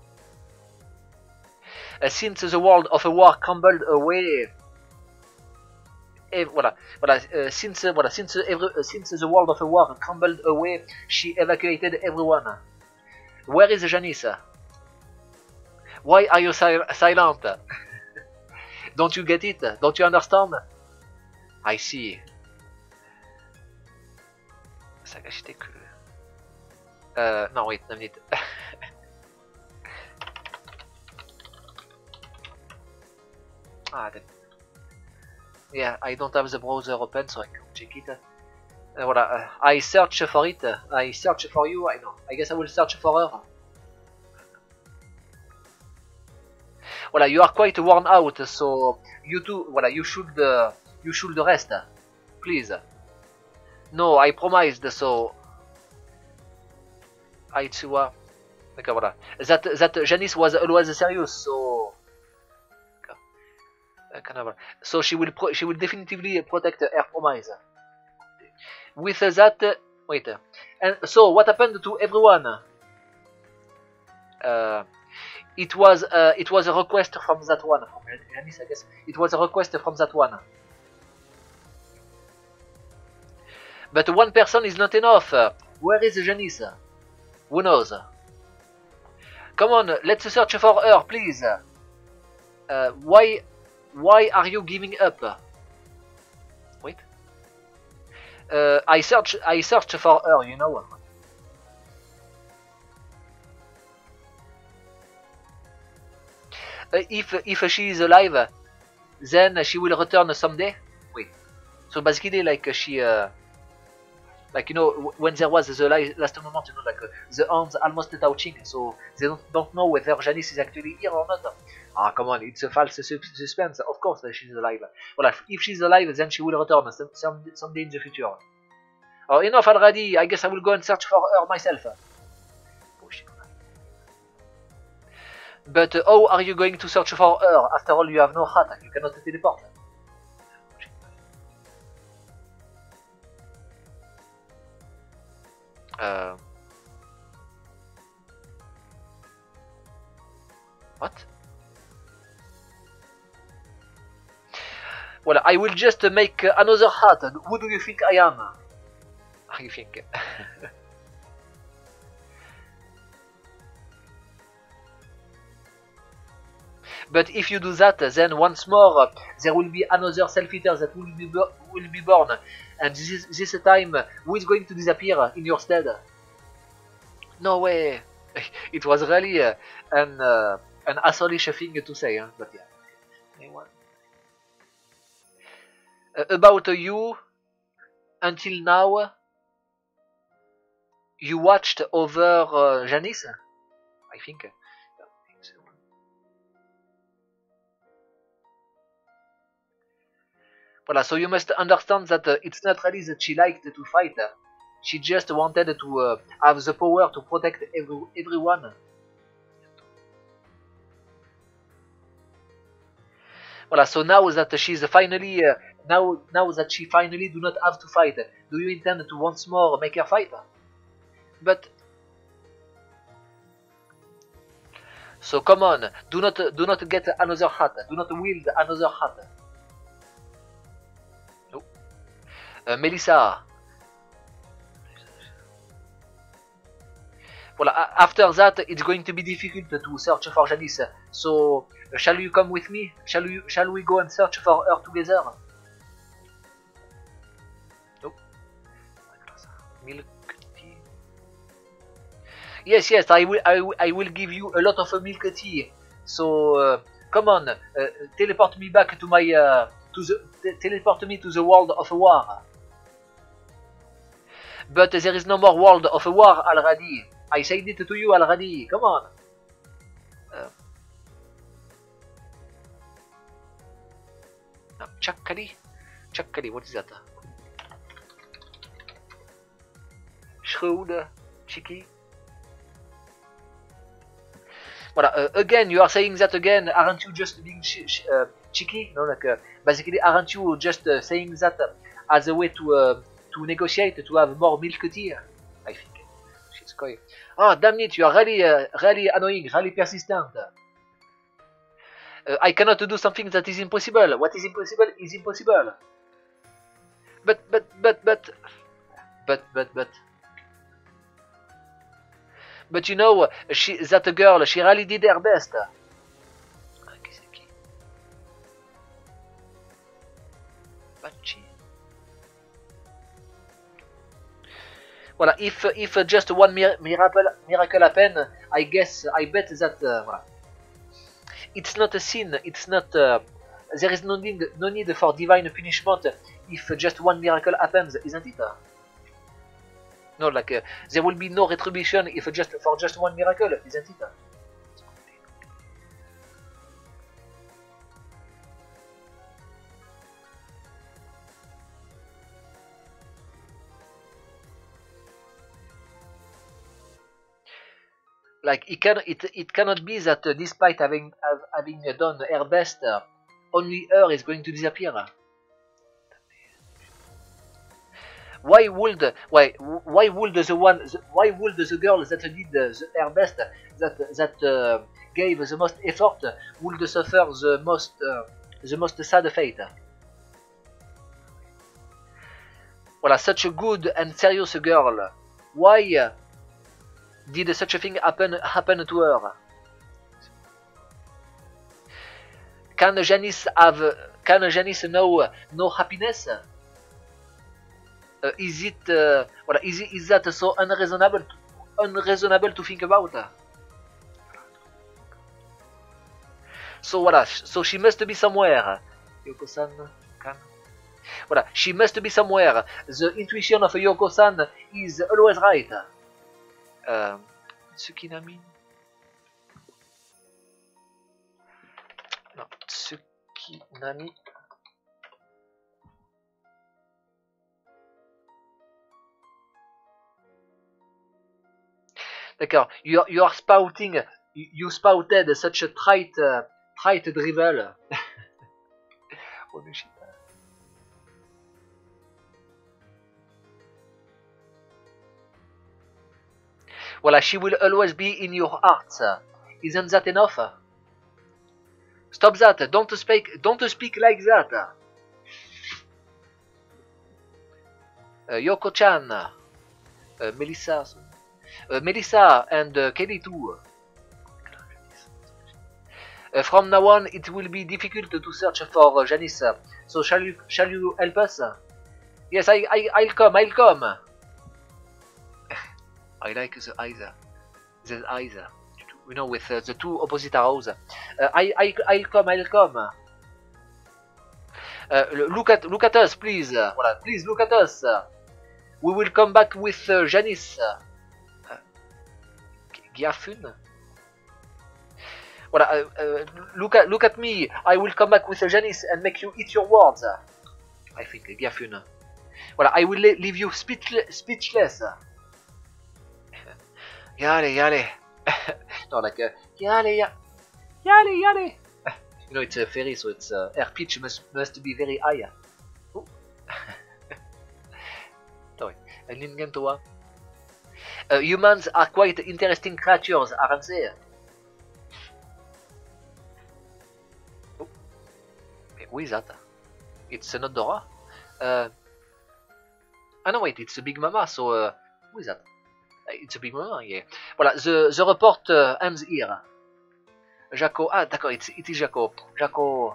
Uh, since the world of a war crumbled away, eh, voilà, voilà, uh, since uh, voilà, since every, uh, since the world of a war crumbled away, she evacuated everyone. Where is Janice? Why are you si silent? Don't you get it? Don't you understand? I see. Uh, no, wait, no minute. Ah, that... Yeah, I don't have the browser open, so I can't check it. Uh, voilà, uh, I search for it. I search for you. I know. I guess I will search for her. Voilà, you are quite worn out, so you too. Voilà, you should. Uh, you should rest, please. No, I promised. So. Aitsuwa. Okay, voilà. That that Janice was always serious, so. So she will pro she will definitively protect her promise. With that, uh, wait. And so what happened to everyone? Uh, it was uh, it was a request from that one. From Janice, I guess. It was a request from that one. But one person is not enough. Where is Janice? Who knows? Come on, let's search for her, please. Uh, why, why are you giving up? Wait. Uh, I search, I searched for her, you know. Uh, if if she is alive, then she will return someday. Wait. So basically, like she. Uh, Like, you know, when there was the last moment, you know, like uh, the hands almost touching, so they don't, don't know whether Janice is actually here or not. Ah, come on, it's a false suspense. Of course that she's alive. Well, if she's alive, then she will return some, some, someday in the future. Oh, enough already. I guess I will go and search for her myself. Bullshit. But uh, how are you going to search for her? After all, you have no hat. You cannot teleport. Uh, What? Well, I will just make another hat. Who do you think I am? I think. But if you do that, then once more uh, there will be another self-eater that will be will be born, and this this time who is going to disappear in your stead? No way! It was really uh, an uh, an assolish thing to say, huh? But yeah. Anyone? Uh, about uh, you, until now, you watched over uh, Janice, I think. Voilà, so you must understand that uh, it's not really that she liked to fight. Uh, she just wanted to uh, have the power to protect every, everyone. Voilà, so now that she's finally, uh, now now that she finally do not have to fight, do you intend to once more make her fight? But so come on, do not do not get another hat, do not wield another hat. No. Uh, Melissa. Well, after that, it's going to be difficult to search for Janice. So, uh, shall you come with me? Shall you? Shall we go and search for her together? No. Milk tea. Yes, yes. I will. I will, I will give you a lot of uh, milk tea. So, uh, come on, uh, teleport me back to my. Uh, to the te teleport me to the world of a war. But there is no more world of a war already. I said it to you already. Come on. Uh, no, Chakali? Chakali, what is that? Shrewd, cheeky. Voilà. Uh, again, you are saying that again. Aren't you just being ch ch uh, cheeky? No, like uh, basically, aren't you just uh, saying that uh, as a way to uh, to negotiate to have more milk tea? I think. She's coy. Oh, damn it! You are really, uh, really annoying, really persistent. Uh, I cannot do something that is impossible. What is impossible is impossible. But, but, but, but, but, but, but. But you know, she, that girl, she really did her best. Banshee. Voilà, if if just one mir miracle miracle happen, I guess I bet that uh, voilà. It's not a sin. It's not. Uh, there is no need no need for divine punishment if just one miracle happens, isn't it? No, like uh, there will be no retribution if just for just one miracle, isn't it? Like it can it it cannot be that uh, despite having have, having done her best, uh, only her is going to disappear. Why would why why would the one the, why would the girl that did uh, the, her best that that uh, gave the most effort would suffer the most uh, the most sad fate? Voilà, such a good and serious girl. Why? Uh, Did such a thing happen happen to her? Can Janice have? Can Janice know no happiness? Uh, is it? Uh, well, is it, is that so unreasonable? Unreasonable to think about? So voilà. So she must be somewhere. Yoko-san can. Voilà. She must be somewhere. The intuition of Yoko-san is always right. Uh, Tsukinami. No, Tsukinami. D'accord. You are, you are spouting. You, you spouted such a trite, uh, trite drivel. Oh, no shit. Voilà, she will always be in your hearts. Isn't that enough? Stop that! Don't speak! Don't speak like that! Uh, Yoko-chan, uh, Melissa, uh, Melissa, and uh, Kelly too. Uh, from now on, it will be difficult to search for uh, Janice. So shall you shall you help us? Yes, I I I'll come. I'll come. I like the eyes. The eyes. You know, with uh, the two opposite arrows. Uh, I I I'll come. I'll come. Uh, look at look at us, please. Uh, voilà, please look at us. Uh, we will come back with uh, Janice. Uh, Gyafun. Voilà, uh, uh, look at look at me. I will come back with uh, Janice and make you eat your words. I think Gyafun. Voilà, I will leave you speechless. speechless. Yale, yale. No, like uh, yale, yale, yale, yale. You know, it's a fairy, so its uh, air pitch must must be very high. Oh. Sorry, Ningentoa. Uh, humans are quite interesting creatures, aren't they? Oh. Who is that? It's not Dora. Uh, ah no, wait, it's a Big Mama. So uh, who is that? It's a Big Mama, yeah. Voilà, the the report uh, ends here. Jaco, ah d'accord, it is Jaco. Jaco.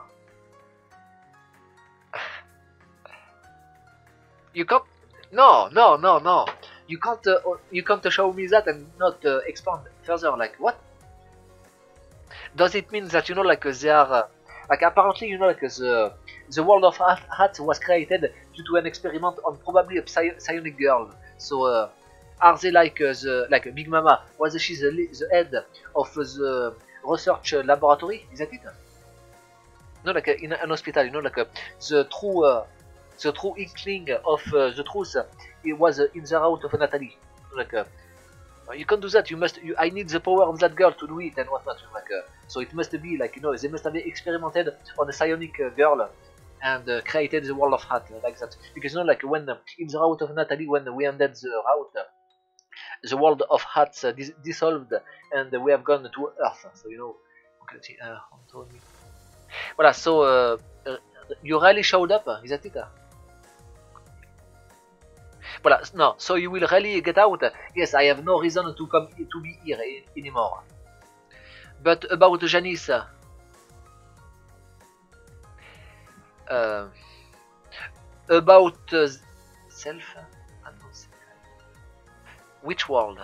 You can't. No, no, no, no. You can't. Uh, you can't show me that and not uh, expand further. Like what? Does it mean that you know, like uh, they are, uh, like apparently you know, like uh, the the world of Hats was created due to an experiment on probably a psionic girl. So uh, are they like uh, the like Big Mama? Was she the the head of the research laboratory? Is that it? No, like uh, in an hospital, you know, like uh, the true, uh, the true inkling of uh, the truth. Uh, it was uh, in the route of Natalie. Like uh, you can't do that. You must. You, I need the power of that girl to do it and whatnot. Like uh, so, it must be like you know they must have experimented on a psionic uh, girl and uh, created the world of Hat uh, like that. Because you know, like when uh, in the route of Natalie, when we ended the route. Uh, the world of Hats uh, dis dissolved and uh, we have gone to Earth. So you know, okay, let's see, uh, voilà. So uh, uh, you really showed up, is that it? Voilà. No. So you will really get out. Yes, I have no reason to come to be here anymore. But about Janice, uh, about uh, self. Which world?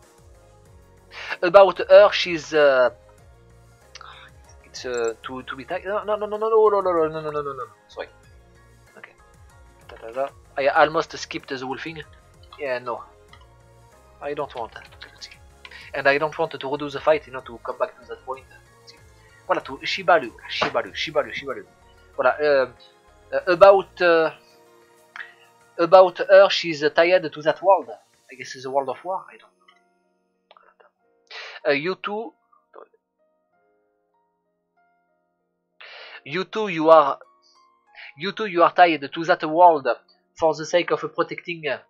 About her, she's uh, it's uh, to to be tied. No, no, no, no, no, no, no, no, no, no, no, no, no. Sorry. Okay. Da, da, da. I almost skipped the whole thing. Yeah, no. I don't want. And I don't want to redo the fight, you know, to come back to that point. Voilà, to Shibaru, Shibaru, Shibaru, Shibaru. Voilà. Uh, about uh, about her, she's uh, tied to that world. I guess it's a world of war. I don't know. Uh, you two, you two, you are, you two, you are tied to that world for the sake of protecting uh,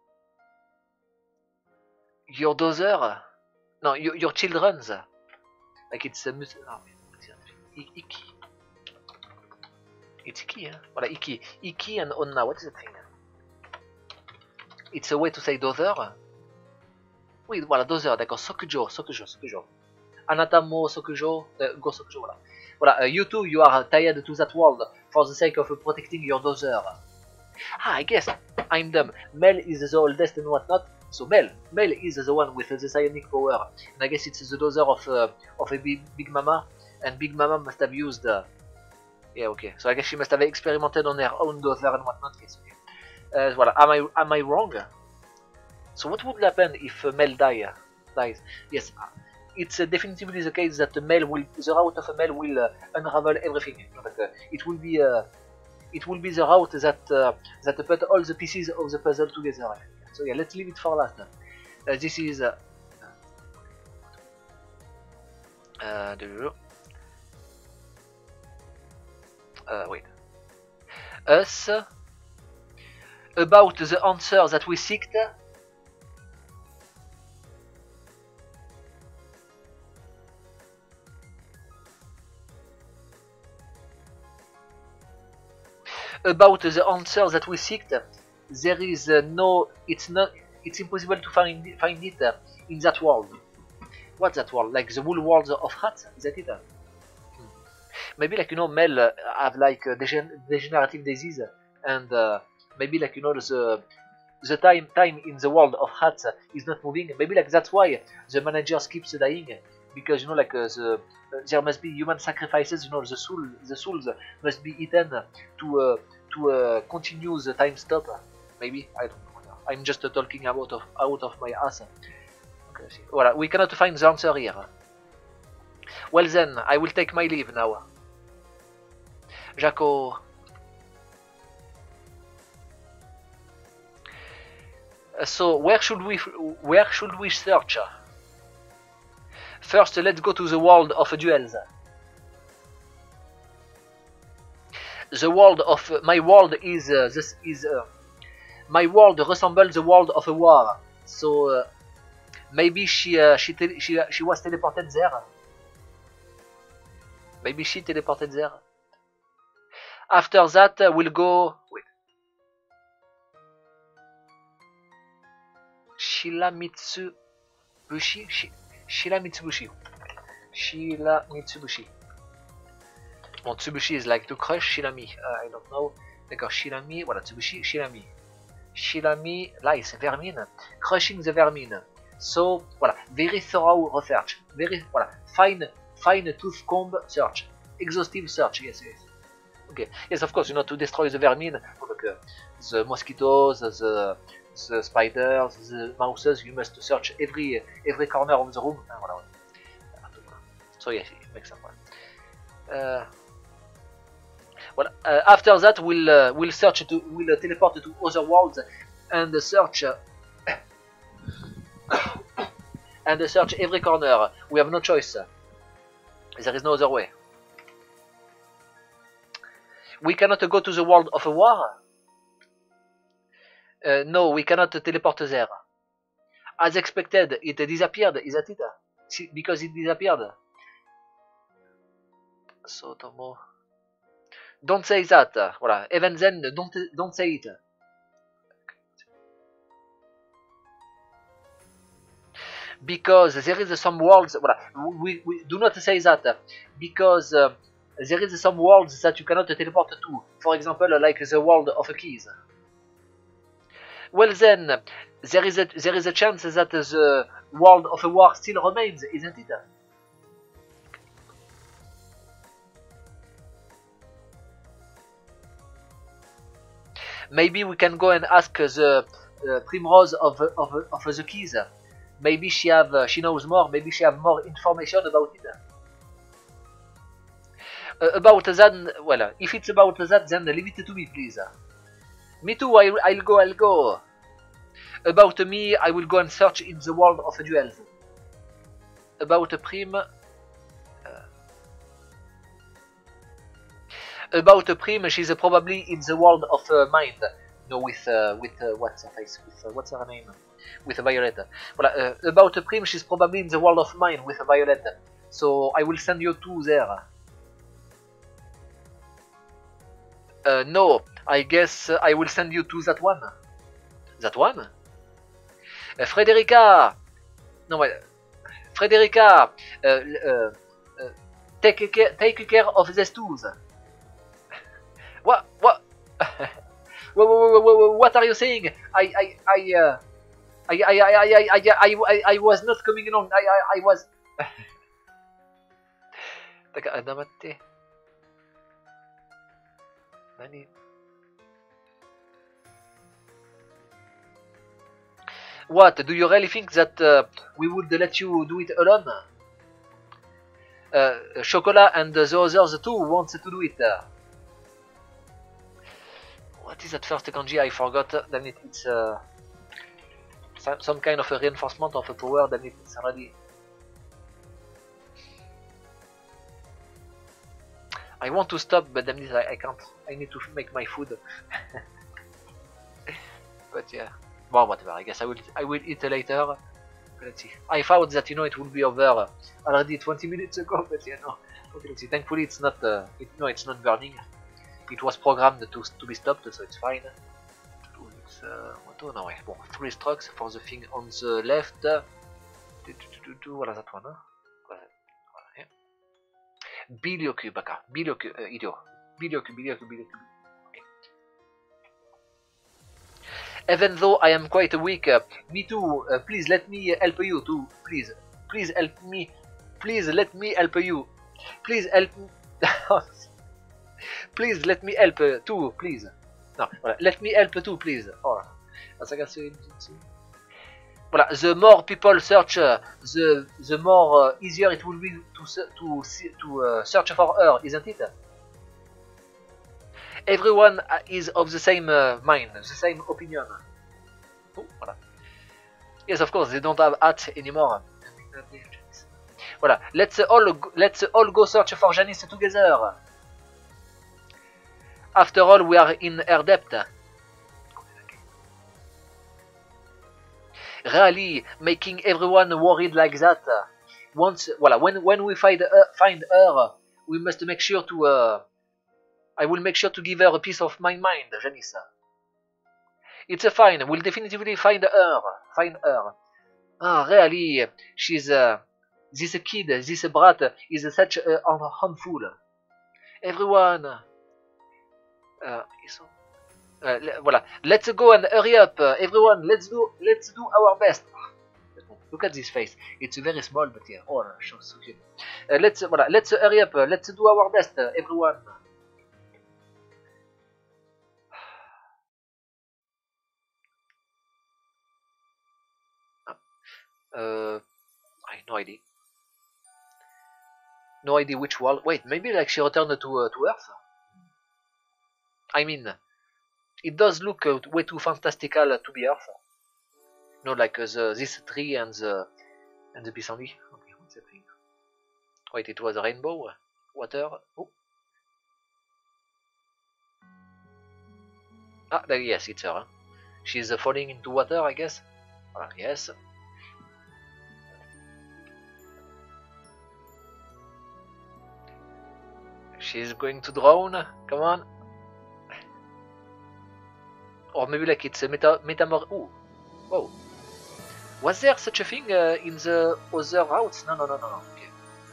your daughter. No, your your children's. Like it's a oh, Iki. It's Iki, huh? Voilà, Iki, Iki and Onna. What is the thing? It's a way to say daughter. Oui, voilà, daughter, d'accord. Sokujo, Sokujo, Sokujo. Anatamo, Sokujo, uh, go Sokujo, voilà. Voilà, uh, you two, you are tied to that world for the sake of uh, protecting your daughter. Ah, I guess I'm dumb. Mel is the oldest and whatnot. So Mel, Mel is the one with uh, the psionic power. And I guess it's the daughter of uh, of a big, big Mama. And Big Mama must have used... Uh, yeah, okay. So I guess she must have experimented on her own daughter and whatnot. Yes, okay. Uh, voilà. Am I am I wrong? So what would happen if uh, Mel die, uh, dies? Yes, uh, it's uh, definitively the case that the Mel will, the route of a Mel will uh, unravel everything. Like, uh, it will be, uh, it will be the route that uh, that put all the pieces of the puzzle together. So yeah, let's leave it for last. Uh, this is. Uh, uh, uh, wait. Us. About the answer that we seeked. About the answer that we seeked, there is uh, no, it's not, it's impossible to find find it uh, in that world. What's that world? Like the whole world of rats? Is that it? Uh? Hmm. Maybe like you know, Mel uh, have like a degen degenerative disease, and uh, maybe like you know the the time time in the world of rats uh, is not moving. Maybe like that's why the managers keeps dying, because you know like uh, the uh, there must be human sacrifices. You know the soul the souls must be eaten to uh, to uh, continue the time stop. Maybe I don't know. I'm just uh, talking about of out of my ass. Okay, see. Voilà, we cannot find the answer here. Well then, I will take my leave now. Jaco. Uh, so where should we where should we search? First, let's go to the world of duels. The world of uh, my world is uh, this is uh, my world resembles the world of a war. So uh, maybe she uh, she she she was teleported there. Maybe she teleported there. After that, uh, we'll go. Wait. Shila Mitsubushi. Shi, Shila Mitsubushi. Shila Mitsubushi. Bon, Tsubushi is like to crush Shilami. Uh, I don't know. D'accord, Shilami. Voilà, Tsubushi, Shilami. Shilami, lice, vermine. Crushing the vermine. So, voilà, very thorough research. Very, voilà, fine, fine tooth comb search. Exhaustive search, yes, yes. Okay, yes, of course, you know, to destroy the vermin, like, uh, the mosquitoes, the, the spiders, the mouses, you must search every every corner of the room. Voilà. So, yes, it makes sense. Uh, well, uh, after that, we'll uh, we'll search to we'll uh, teleport to other worlds and uh, search uh, and uh, search every corner. We have no choice. There is no other way. We cannot go to the world of a war. Uh, no, we cannot teleport there. As expected, it disappeared. Is that it? Because it disappeared. So Tomo. Don't say that. Voilà. Even then, don't don't say it. Because there is some worlds. Voilà. We, we do not say that because uh, there is some worlds that you cannot teleport to. For example, like the world of keys. Well then, there is a there is a chance that the world of a war still remains, isn't it? Maybe we can go and ask the uh, Primrose of of of the keys. Maybe she have uh, she knows more. Maybe she have more information about it. Uh, about that, well, if it's about that, then leave it to me, please. Me too. I I'll go. I'll go. About me, I will go and search in the world of duels. About Prim. Uh, about Prim, she's uh, probably in the world of uh, mind. No, with uh, with uh, what's her face? With uh, what's her name? With uh, Violet. Well, uh, about Prim, she's probably in the world of mind with uh, Violet. So I will send you two there. Uh, no, I guess uh, I will send you to that one. That one? Uh, Frederica! No, well, Frederica! Uh, uh, uh, take care, take care of these tools. What? What? what, what, what? What are you saying? I, I, I, uh, I, I, I, I, I, I, I, I was not coming along. I, I, I was. Taka, damatte. Nani? What? Do you really think that uh, we would let you do it alone? Uh, Chocolat and the others too want to do it. Uh. What is that first kanji? I forgot. Then it, it's uh, some, some kind of a reinforcement of a power. Then it's already. I want to stop, but then I, I can't. I need to make my food. But yeah. Well, whatever. I guess I will. I will eat later. Let's see. I thought that you know it would be over already twenty minutes ago, but you know. Okay, let's see. Thankfully, it's not. Uh, it, no, it's not burning. it was programmed to, to be stopped, so it's fine. It's, uh, what, no, ouais. Bon, three strokes for the thing on the left. Voilà, that one. Hein? Voilà, yeah. Bilioku, baka. Bilioku, uh, idiot. Bilioku, Bilioku, Bilioku. Okay. Even though I am quite weak, uh, me too, uh, please let me help you too. Please, please help me. Please let me help you. Please help me. Please let me help uh, too, please. No, voilà. Let me help too, please. Oh, voilà. The more people search, uh, the the more uh, easier it will be to to to uh, search for her, isn't it? Everyone is of the same uh, mind, the same opinion. Oh, voilà. Yes, of course, they don't have hats anymore. Voilà. Let's all let's all go search for Janice together. After all, we are in her debt. Really, making everyone worried like that. Once, voilà, when when we find her, find her, we must make sure to. Uh, I will make sure to give her a piece of my mind, Janice. It's a fine. We'll definitively find her. Find her. Ah, really? She's uh, this kid, this brat is such a harmful. Everyone. Uh, uh, voilà. Let's go and hurry up, uh, everyone. Let's do, let's do our best. Look at this face. It's very small, but yeah. Oh, so cute. Uh, let's, voilà. Let's hurry up. Uh, let's do our best, uh, everyone. Uh, I have no idea. No idea which world. Wait, maybe like she returned to uh, to Earth. I mean, it does look uh, way too fantastical uh, to be Earth. No, like uh, the, this tree and the and the pissenlit. Okay, what's that thing? Wait, it was a rainbow, water. Oh. Ah, there, yes, it's her. Huh? She's uh, falling into water, I guess. Ah, yes. She's going to drown. Come on. Or maybe like it's a meta metamor. Ooh. Whoa. Was there such a thing uh, in the other routes? No, no, no, no, no. Okay.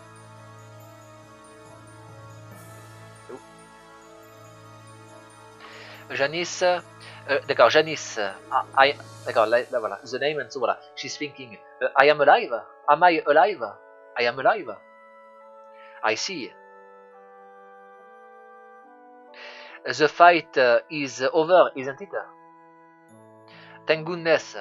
Oh. Janice. Euh, d'accord, Janice. Uh, I. D'accord, là, là voilà. The name and so voilà. She's thinking. Uh, I am alive. Am I alive? I am alive. I see. The fight uh, is over, isn't it? Thank goodness.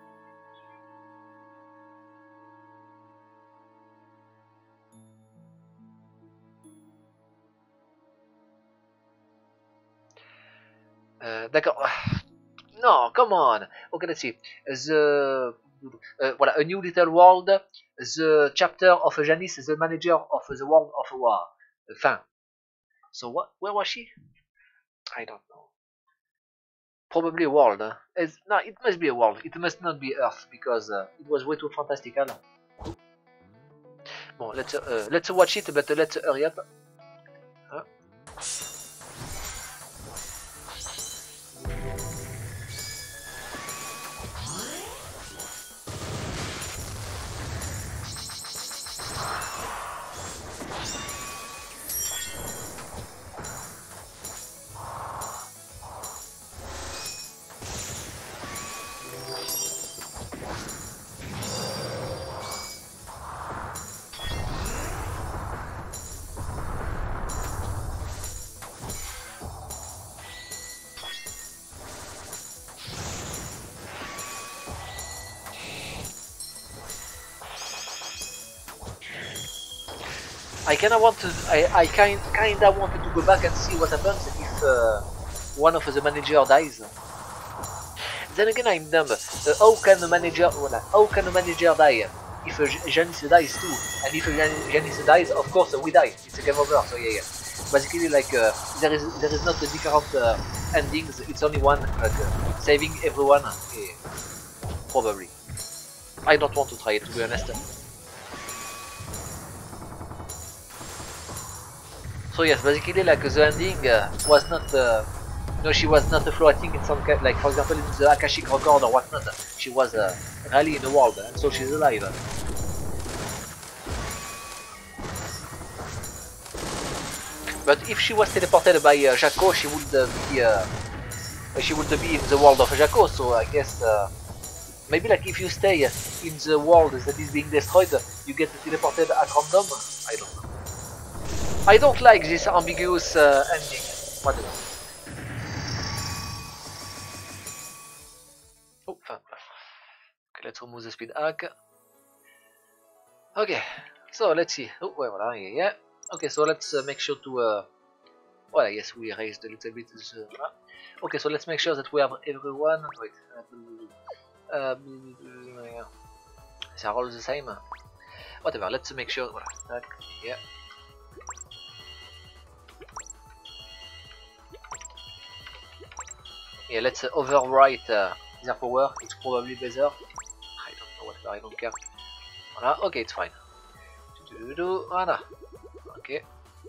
Uh, D'accord. No, come on. Okay, let's see. The uh, voilà, a new little world. The chapter of Janice, the manager of the world of war. Fin. So what? Where was she? I don't know. Probably a world. Huh? It's, no, it must be a world. It must not be Earth because uh, it was way too fantastical. Bon, let's uh, let's watch it, but uh, let's hurry up. Huh? I kinda want to. I, I kind kinda wanted to go back and see what happens if uh, one of the manager dies. Then again, I'm dumb. Uh, how can the manager? Voilà, how can the manager die? If uh, Janice dies too, and if uh, Janice dies, of course uh, we die. It's a game over. So yeah, yeah. Basically, like uh, there is there is not a different uh, endings. It's only one, like uh, saving everyone. Yeah, probably. I don't want to try it, to be honest. So yes, basically like the ending uh, was not, uh, no, she was not floating in some kind, like for example in the Akashic record or whatnot. She was uh, really in the world, and so she's alive. But if she was teleported by uh, Jaco, she would uh, be, uh, she would be in the world of Jaco. So I guess uh, maybe like if you stay in the world that is being destroyed, you get teleported at random. I don't know. I don't like this ambiguous uh, ending. Whatever. Oh, enfin, okay, let's remove the speed hack. Okay, so let's see. Oh, ouais, voilà, yeah, yeah. Okay, so let's uh, make sure to. Uh, well, yes, we raised a little bit. Uh, voilà. Okay, so let's make sure that we have everyone. Wait. Uh, they are all the same. Whatever, let's make sure. Voilà. Yeah. Yeah, let's uh, overwrite uh, their power. It's probably better. I don't know, whatever, I don't care. Voilà, okay, it's fine. Voilà. Okay.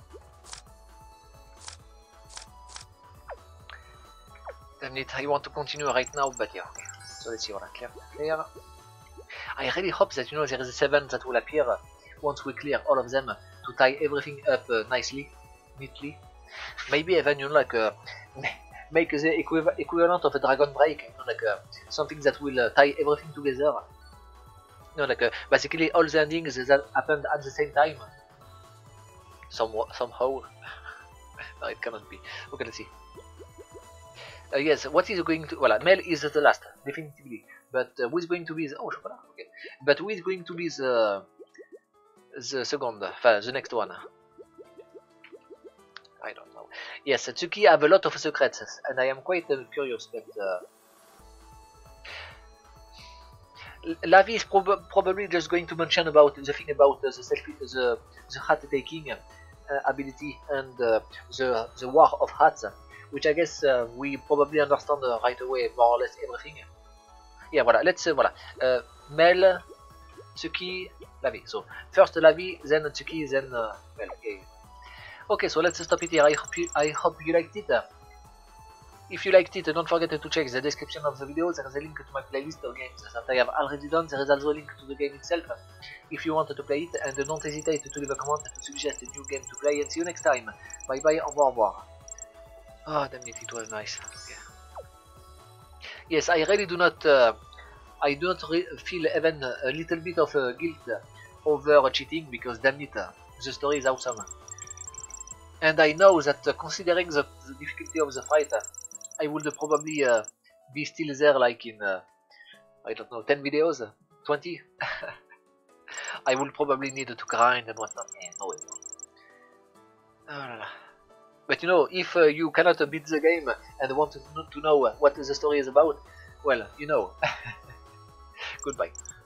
Damn it, I want to continue right now, but yeah, okay. So let's see, voilà, clear, clear. I really hope that, you know, there is a seven that will appear uh, once we clear all of them to tie everything up uh, nicely, neatly. Maybe even, you know, like, uh, make the equiv equivalent of a dragon break, you know, like uh, something that will uh, tie everything together. You know, like uh, basically all the endings that happened at the same time. Some somehow. No, it cannot be. Okay, let's see. Uh, yes, what is going to? Well, Mel is the last, definitively. But uh, who is going to be the? Oh, chocolat. Okay. But who is going to be the the second? Uh, the next one. I don't know. Yes, Tsuki have a lot of secrets, and I am quite uh, curious. But uh, Lavi is prob probably just going to mention about the thing about uh, the selfie, the the hat taking uh, ability and uh, the the war of hats, which I guess uh, we probably understand uh, right away more or less everything. Yeah, voilà. Let's uh, voilà. Uh, Mel, Tsuki, Lavi. So first Lavi, then Tsuki, then uh, Mel. Okay. Okay, so let's stop it here. I hope you, I hope you liked it. If you liked it, don't forget to check the description of the video. There is a link to my playlist of games that I have already done. There is also a link to the game itself if you wanted to play it. And don't hesitate to leave a comment to suggest a new game to play. And see you next time. Bye bye, au revoir, au revoir. Ah, oh, damn it, it was nice. Yeah. Yes, I really do not, uh, I do not feel even a little bit of uh, guilt over cheating because damn it, uh, the story is awesome. And I know that uh, considering the, the difficulty of the fight, uh, I would uh, probably uh, be still there like in, uh, I don't know, ten videos, twenty? I will probably need to grind and whatnot. Eh, no way. Oh, but you know, if uh, you cannot uh, beat the game and want to, to know uh, what the story is about, well, you know. Goodbye.